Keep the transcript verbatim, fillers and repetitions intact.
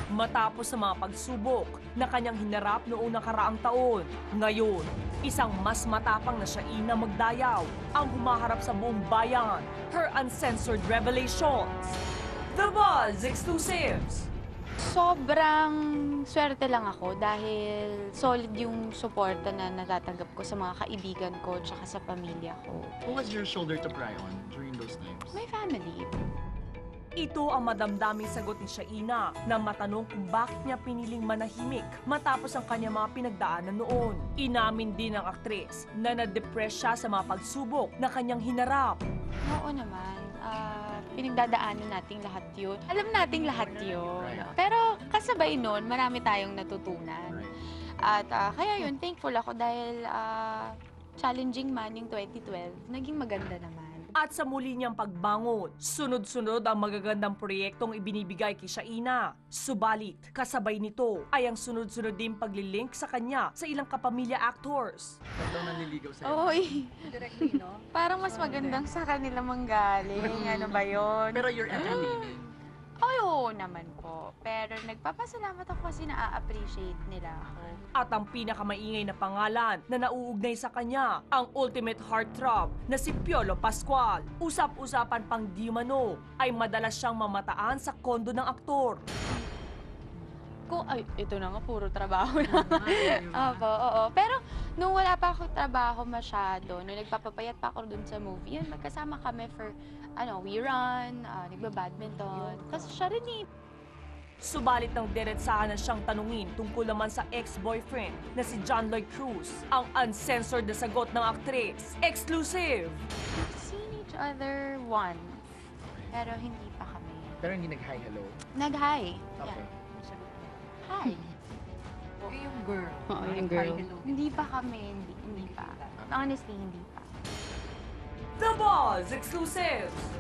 matapos sa mga pagsubok na kanyang hinarap noong nakaraang taon. Ngayon, isang mas matapang na Shaina Magdayaw ang humaharap sa buong bayan. Her uncensored revelations. The Buzz Exclusives! Sobrang swerte lang ako dahil solid yung suporta na natatanggap ko sa mga kaibigan ko tsaka sa pamilya ko. Who was your shoulder to cry on during those times? My family. Ito ang madamdaming sagot ni Shaina na matanong kung bakit niya piniling manahimik matapos ang kanyang mga pinagdaanan noon. Inamin din ng aktres na na-depress siya sa mga pagsubok na kanyang hinarap. Oo naman, ah, pinagdadaanan nating lahat yun. Alam nating lahat yun. Right. Pero kasabay nun, marami tayong natutunan. Right. At ah, kaya yun, thankful ako dahil ah, challenging man yung twenty twelve, naging maganda naman. At sa muli niyang pagbangon, sunod-sunod ang magagandang proyektong ibinibigay kay Shaina. Subalit, kasabay nito ay ang sunod-sunod din paglilink sa kanya sa ilang kapamilya actors. Ito nanliligaw sa'yo. Oy, Directly, no? parang mas magandang sa kanila manggaling. Ano ba yun? Pero you're entertaining. Ay, oo naman po. Pero nagpapasalamat ako kasi na-appreciate nila ako. At ang pinakamaingay na pangalan na nauugnay sa kanya, ang ultimate heartthrob na si Piolo Pascual. Usap-usapan pang di umano ay madalas siyang mamataan sa kondo ng aktor. Kung, ay, ito na nga, puro trabaho na. Opo, oo. Pero nung wala pa ako trabaho masyado, nung nagpapapayat pa ako dun sa movie, yun, magkasama kami for, ano, we run, uh, nagba-badminton. Kasi siya rin eh. Subalit nang diretsahan na siyang tanungin tungkol naman sa ex-boyfriend na si John Lloyd Cruz, ang uncensored na sagot ng aktres. Exclusive! Seen each other once, pero hindi pa kami. Pero hindi nag-hi hello. Nag-hi. Okay. Yeah. Hi. Yung girl. Oo, yung girl. Hindi pa kami, hindi, hindi pa. Honestly, hindi pa. The Buzz Exclusives!